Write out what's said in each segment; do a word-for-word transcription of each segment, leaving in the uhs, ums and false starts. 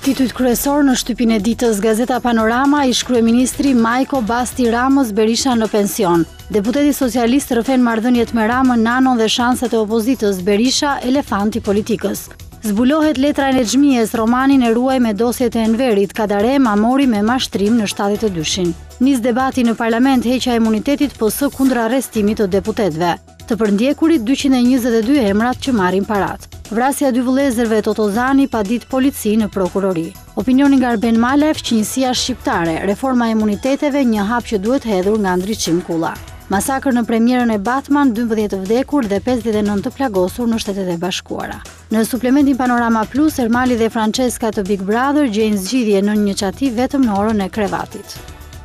Titujt kryesor në shtypin e ditës, Gazeta Panorama, ish kryeministri Majko Basti Ramos Berisha në pension. Deputeti socialist rrëfen marrëdhëniet me Ramën, Nanon dhe shanset e opozitës, Berisha elefanti politikës. Zbulohet letra e Nexhmijes, romanin e ruaj me dosjet e Enverit, Kadare Mamori me mashtrim në shtatëdhjetë e dyshin. Nis debati në parlament heqja e imunitetit P S kundër arrestimit të deputetëve. Të përndjekurit dyqind e njëzet e dy emrat që marrin parat. Vrasja dy vëllezërve Totozani pa ditë polici në prokurori. Opinioni nga Arben Malef, qinjësia shqiptare, reforma e imuniteteve, një hap që duhet hedhur nga ndriçim kulla. Masakër në premierën e Batman, dymbëdhjetë të vdekur dhe pesëdhjetë e nëntë të plagosur në Shtetet e Bashkuara. Në suplementin Panorama Plus, Ermali dhe Francesca të Big Brother gjejnë zgjidhje në një çati vetëm në orën e krevatit.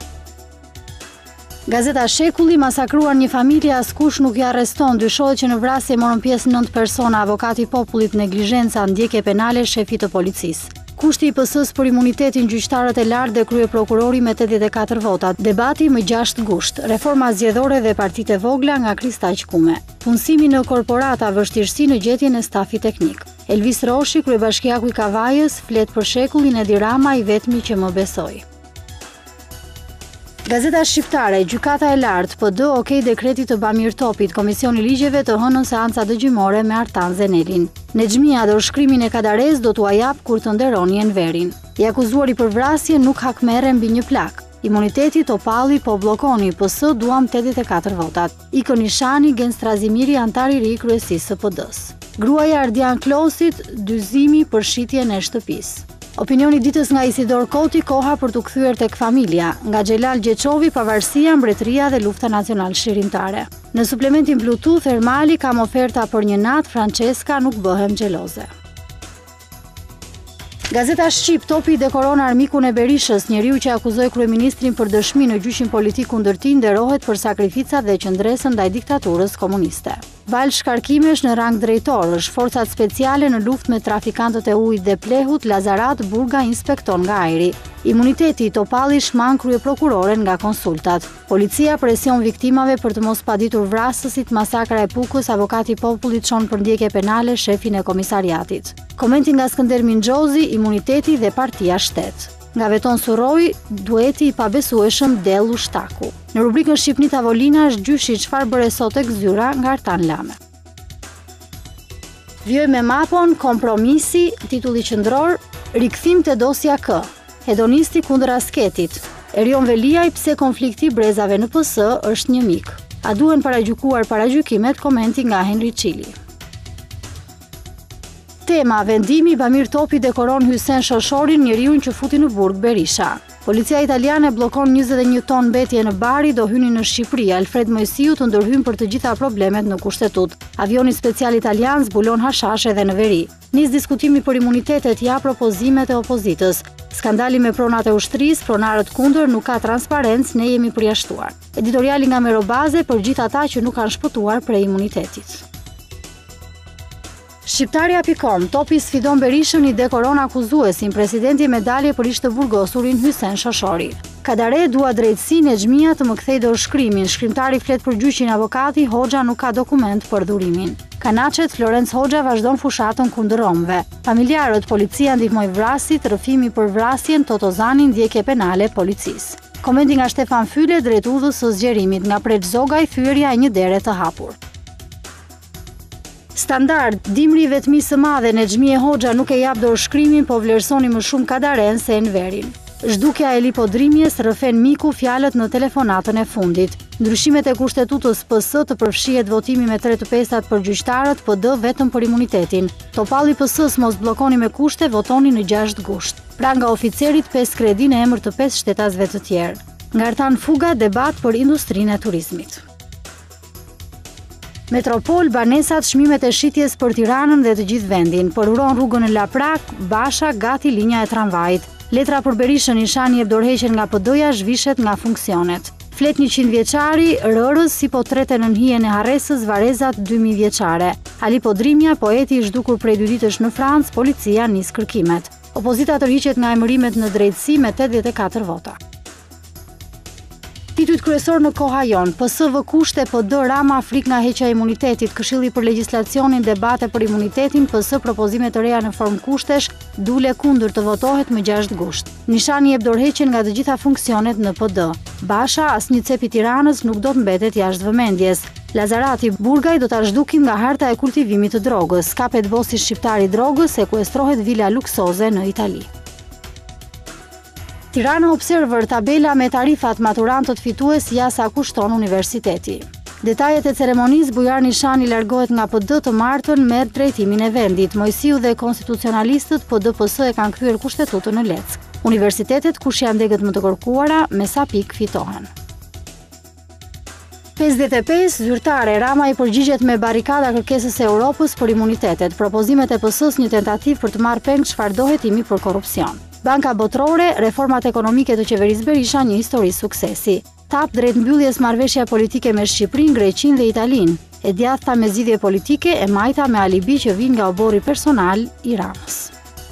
Gazeta Shekulli, masakruar një familje, askush nuk i arreston. Dyshohet që në vrasje morën pjesë nëntë persona. Avokati i popullit neglizhenca, ndjekje penale, shefi të policisë. Kushti i P S-s për imunitetin, gjyqtarët e lartë dhe krye prokurori me tetëdhjetë e katër vota. Debati më gjashtë gusht. Reforma zgjedhore dhe partitë e vogla nga Kristaq Kume. Punësimi në korporata, vështirësi në gjetjen e stafit teknik. Elvis Roshi, kryebashkiaku i Kavajës, flet për Shekullin, Edi Rama i vetmi që më besoi. Gazeta Shqiptare, gjykata e lartë, P D okej dekretit të Bamir Topit, Komisioni Ligjeve të hënën seanca dëgjimore me Artan Zenelin. Nexhmia dorëshkrimin e Kadares do t'ua jap kur të nderoni Enverin. I akuzuari për vrasje nuk hakmerre mbi një plak. Imuniteti Topalli po bllokoni, P S duam tetëdhjetë e katër votat. Ikën Ishani, Gen Strazimiri, antar i ri i kryesisë së P D-s. Gruaja Ardian Klosit, dyzimi për shitjen e shtëpisë. Opinioni ditës nga Isidor Koti, koha për të kthyer tek familja. Nga Xhelal Gjeçovi, pavarësia, mbretëria dhe lufta nacional shqirimtare. Në suplementin Bluetooth, Ermali, kam oferta për një natë, Francesca, nuk bëhem xheloze. Gazeta Shqip, Topi dekoron armikun e Berishës, njeriu që akuzoi kryeministrin për dëshmi në gjyqin politik kundër tij nderohet për sakrificat dhe qëndresën ndaj diktaturës komuniste. Val shkarkimesh në rang drejtorësh, forcat speciale në luftë me trafikantët e ujit dhe plehut, Lazarat Burga inspekton nga ajri. Imuniteti Topalli shman kryeprokuroren nga konsultat. Policia presion viktimave për të mos paditur vrasësit, masakra e Pukës, avokati i popullit çon për ndjekje penale shefin e komisariatit. Komenti nga Skënder Minxhozi, imuniteti dhe partia shtet. Nga Veton Surroi, dueti i pabesueshëm Dellu Shtaku. Në rubrikën Shqipni Tavolina është gjyshi çfarë bëre sot tek zyra nga Artan Lame. Vjoj me mapon, kompromisi, titulli qendror, rikthim te dosja K. Hedonisti kundër asketit. Erion Veliaj, pse konflikti brezave në P S është një mik. A duhen paragjykuar paragjykimet, komenti nga Henry Çili. Tema, vendimi Bamir Topi dekoron Hysen Shoshorin, njeriun që futi në burg Berisha. Policia italiane bllokon njëzet e një ton mbetje në Bari, do hynin në Shqipëri. Alfred Mojsiu të ndërhyn për të gjitha problemet në kushtetut. Avioni special italian zbulon hashashe edhe në veri. Nis diskutimi për imunitetet, ja propozimet e opozitës. Skandali me pronat e ushtrisë, pronarët kundër, nuk ka transparencë, ne jemi përjashtuar. Editoriali nga Merobaze për gjithë ata që nuk kanë shpëtuar prej imunitetit. Shqiptarja punkt com, Topi sfidon Berishën, i dekoron akuzuesin, presidenti medalje për ish të burgosurin Hysen Shoshori. Kadare dua drejtësi, Nexhmia të më kthej dorëshkrimin, shkrimtari flet për gjyqin, avokati, Hoxha nuk ka dokument për dhurimin. Kanaçet, Florenc Hoxha vazhdon fushatën kundër romëve. Familjarët, policia ndihmoi vrasit, rrëfimi për vrasjen, Totozani, ndjekje penale policisë. Komenti nga Stefan Fyle, drejt udhës së zgjerimit, nga Preç Zogaj, thyerja e një dere të hapur. Standard, dimri i vetmisë së madhe, Nexhmie Hoxha nuk e jap dorëshkrimin, po vlerësoni më shumë Kadaren se Enverin. Zhdukja e lipodrimjes, rrëfen miku fjalët në telefonatën e fundit. Ndryshimet e kushtetutës P S të përfshihet votimi me tre të pestat për gjyqtarët, P D vetëm për imunitetin. Topalli P S-s mos bllokoni me kushte, votoni në gjashtë gusht. Pra nga oficerit pesë kredi në emër të pesë shtetasve të tjerë. Nga Artan Fuga, debat për industrinë e turizmit. Metropol, banesat, çmimet e shitjes për Tiranën dhe të gjithë vendin. Përuron rrugën në Laprak, Basha, gati linja e tramvajit. Letra për Berishën, Ishani jep dorëheqjen nga P D-ja, zhvishet nga funksionet. Flet njëqind vjeçari, Rërës si po trete në hijen e Harresës, Varezat dy mijë vjeçare. Ali Podrimja, poeti i zhdukur prej dy ditësh në Francë, policia nis kërkimet. Opozita tërhiqet nga emërimet në drejtësi me tetëdhjetë e katër vota. Titujt kryesor në koha jon, P S V kushte, P D Rama frik nga heqja e imunitetit, Këshilli për legjislacionin, debate për imunitetin, P S propozime të reja në formë kushtesh, dule kundër të votohet më gjashtë gusht. Nishani jep dorëheqjen nga të gjitha funksionet në P D. Basha, asnjë cep i Tiranës nuk do të mbetet jashtë vëmendjes. Lazarati Burgaj do ta zhdukim nga harta e kultivimit të drogës. Kapet bosi shqiptar i drogës, sekuestrohet vila luksoze në Itali. Tirana Observer, tabela me tarifat maturantët fitues ja sa kushton universiteti. Detajet e ceremonisë, Bujar Nishani largohet nga P D të martën me drejtimin e vendit. Mojsiu dhe konstitucionalistët P D P S e kanë kryer kushtetutën në Leck. Universitetet kush janë degët më të kërkuara, me sa pikë fitohen. pesëdhjetë e pesë zyrtare, Rama i përgjigjet me barikada kërkesës e Europës për imunitetet. Propozimet e P S-s një tentativë për të marrë peng çfarëdo hetimi për korrupsion. Banka Botërore, reformat ekonomike të qeverisë Berisha një histori suksesi. Tap drejt mbylljes marrëveshja politike me Shqipërinë, Greqinë dhe Italinë. E djathta me zgjidhje politike, e majta me alibi që vin nga obori personal i Ramës.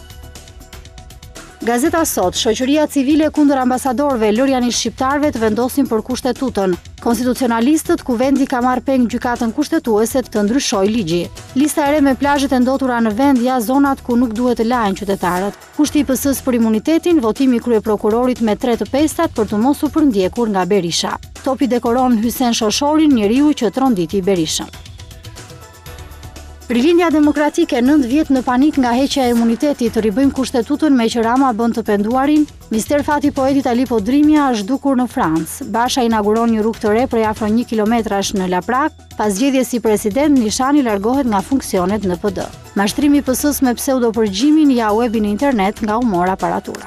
Gazeta Sot, shoqëria civile kundër ambasadorëve, lërja një shqiptarëve të vendosin për kushtetuton. Konstitucionalistët, kuvendi ka marrë peng gjykatën kushtetuese të ndryshoj ligji. Lista e re me plazhet e ndotura në vend ja zonat ku nuk duhet të lahen qytetarët. Kushti i P S-s për imunitetin, votimi kryeprokurorit me tre të pestat për të mos u përndjekur nga Berisha. Topi dekoron Hysen Shoshorin, njeriu që tronditi Berishën. Rilindja Demokratike, nëntë vjet në panik nga heqja e imunitetit, të ribëjmë kushtetutën me që Rama bën të penduarin. Mister fati poetit Alipo Drimja është dukur në Francë. Basha inauguron një rrugë të re prej afro një kilometrash në Laprak. Pas zgjedhjes si president, Nishani largohet nga funksionet në P D. Mashtrimi P S-s me pseudopërgjimin ja uebi në internet nga humor aparatura.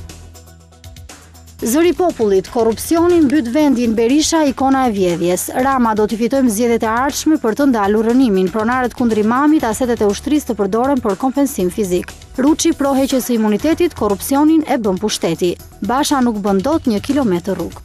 Zëri popullit, korrupsioni mbyt vendin, Berisha ikona e vjedhjes. Rama, do t'i fitojmë zgjedhjet e ardhshme për të ndalur rënimin. Pronarët kundër imamit, asetet e ushtrisë të përdoren për kompensim fizik. Ruçi pro heqjes së imunitetit, korrupsionin e bën pushteti. Basha nuk bën dot një kilometër rrugë.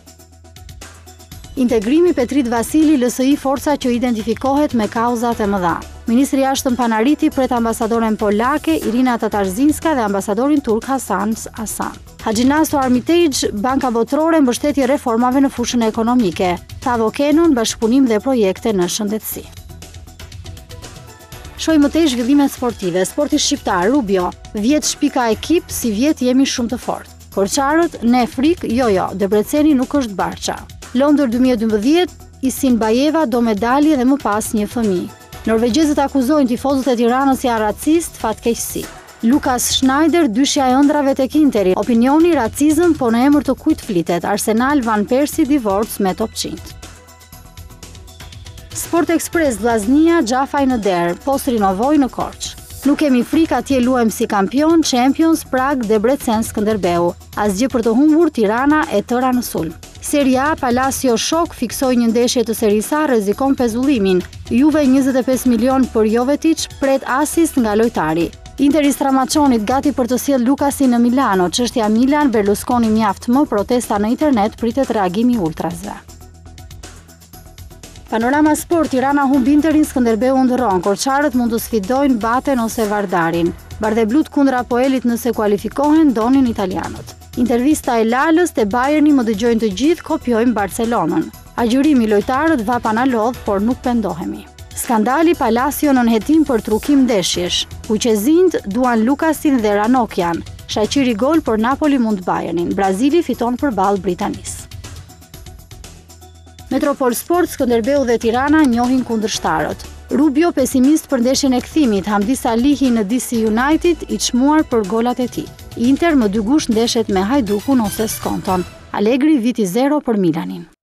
Integrimi Petrit Vasili, L S I forca që identifikohet me kauzat e mëdha. Ministri i Jashtëm Panariti pret ambasadoren polake Irina Tatarzinska dhe ambasadorin turk Hasan Hasan. Haxhinasto Armitage, Banka Botërore mbështetje reformave në fushën ekonomike. Tavo Kenon, bashkëpunim dhe projekte në shëndetësi. Shoj më tej zhvillimet sportive. Sporti shqiptar, Rubio, vjet shpika ekip, si vjet jemi shumë të fortë. Korçarët, ne frik, jo jo, Debreceni nuk është Barça. Londër dy mijë e dymbëdhjetë, Isin Bajeva do medalje dhe më pas një fëmijë. Norvegjezët akuzojnë tifozët e Tiranës janë racist, fatkeqësi. Lukas Schneider, dyshja e ëndrave tek Interi. Opinioni, racizëm, po në emër të kujt flitet. Arsenal, Van Persie, divorc me topçint. Sport Express, Vllaznia, Xhafaj në der, Post rinovoi në Korçë. Nuk kemi frikë, atje luajmë si kampion, Champions, Prag, Debrecen, Skënderbeu. Asgjë për të humbur, Tirana e tëra në sulm. Serie A, Palacio shok, fiksoi një ndeshje të Serie A, rrezikon pezullimin. Juve njëzet e pesë milion për Jovetic, pret asist nga lojtari. Interi Stramaçonit gati për të sjellë Lukasin në Milano. Çështja Milan, Berlusconi mjaft më, protesta në internet, pritet reagimi ultrazve. Panorama Sport, Tirana humb Interin, Skënderbeu ndërron. Korçarët mund të sfidojnë Baten ose Vardarin. Bardheblut kundër Apoelit nëse kualifikohen, donin italianët. Intervista e Lalës te Bayerni, më dëgjojnë të gjithë, kopjojmë Barcelonën. Agjërimi lojtarët vapan a lodh, por nuk pendohemi. Skandali Palacio në hetim për trukim ndeshjesh. Kuqezinjt duan Lukasin dhe Ranokjan. Shaqiri gol për Napoli mund Bayernin. Brazili fiton përballë Britanisë. Metropol Sport, Skënderbeu dhe Tirana njohin kundërshtarët. Rubio pesimist për ndeshjen e kthimit, Hamdi Salihi në D C United i çmuar për golat e tij. Inter më dy gusht ndeshet me Hajdukun ose Skonton. Allegri viti zero për Milanin.